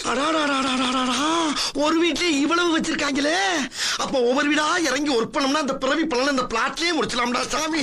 ஒரு வீட்லயே இவ்வளவு வச்சிருக்காங்களே. அப்ப ஒவ்வொரு வீடா இறங்கி ஒர்க் பண்ணோம்னா அந்த பிறவி பலன் இந்த பிளாட்லயே முடிச்சலாம்டா சாமி.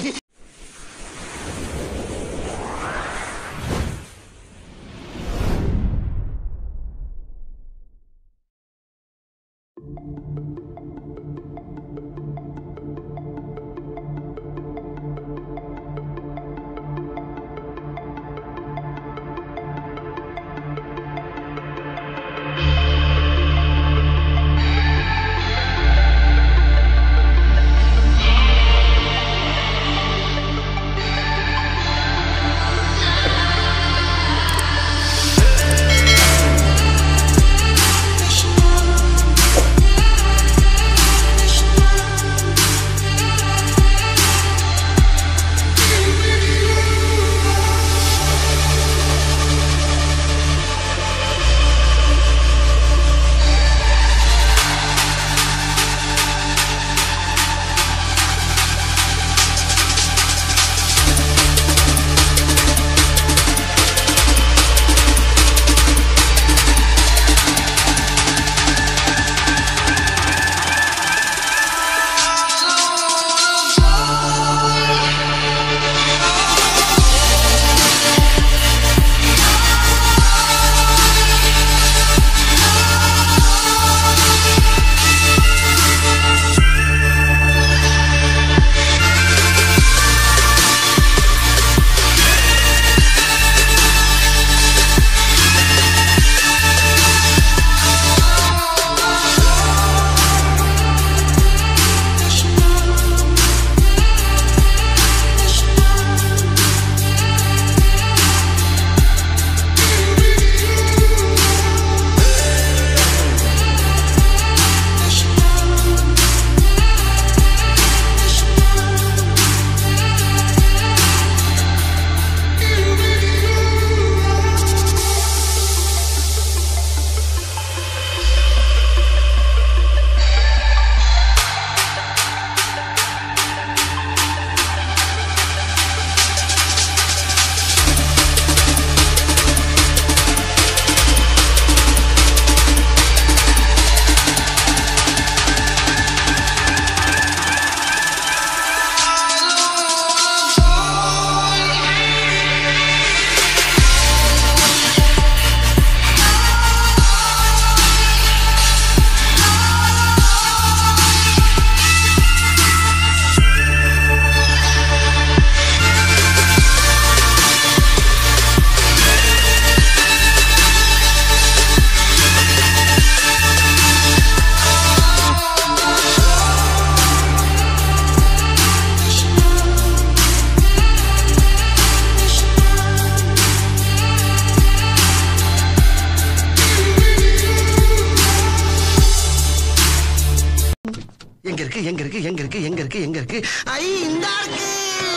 எங்க இருக்கு ஐ இந்த இருக்கு.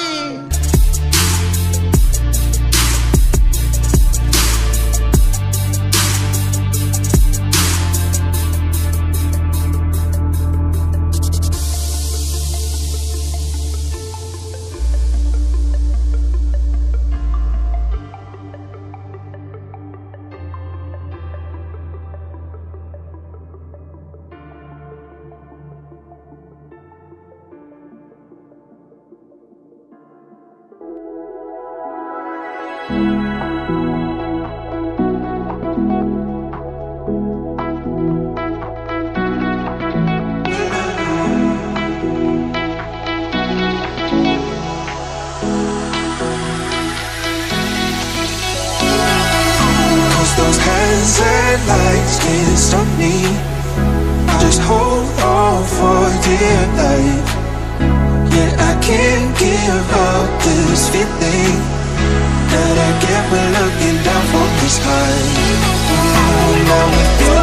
Those hands and lights can't stop me. Just hold on for dear life. Yeah, I can't give up this feeling that I get when looking down from the sky. Now with you,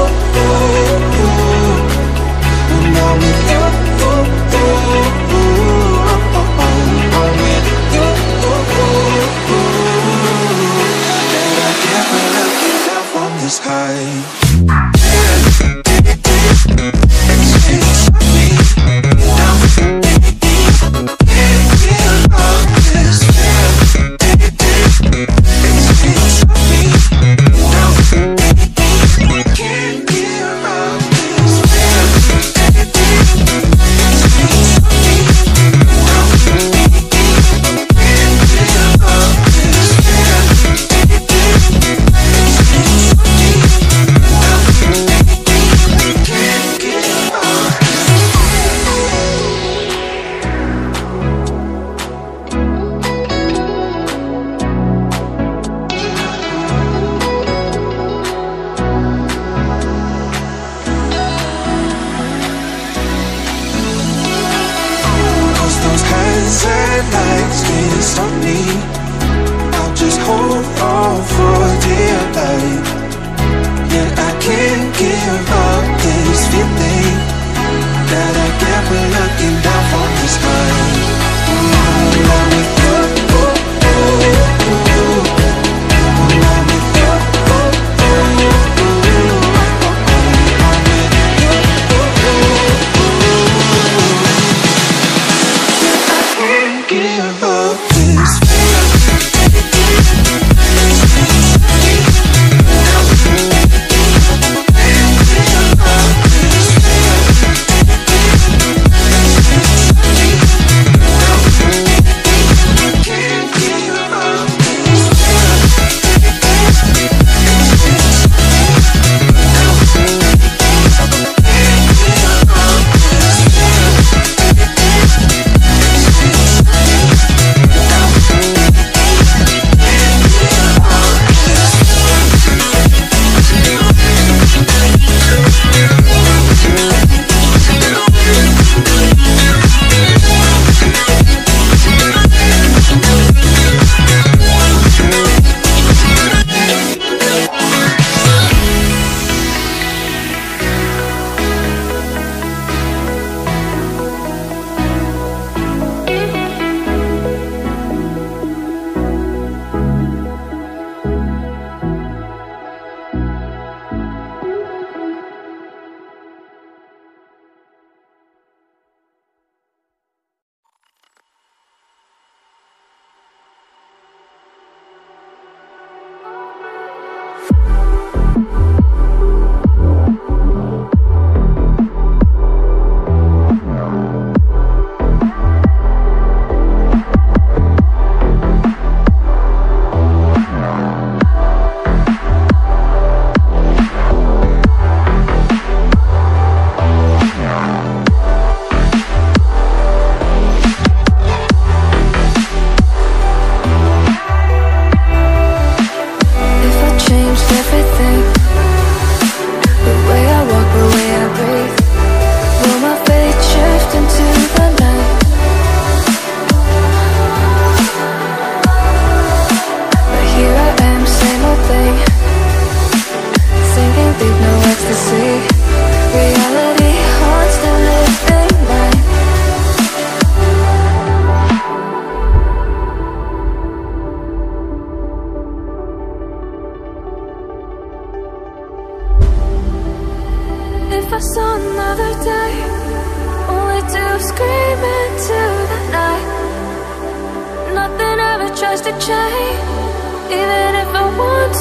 now with you, the sky. light. Yeah, I can't give up this feeling that I get when looking down from the sky. I'm with you, I'm with you, I can't give up this tries to change, even if I want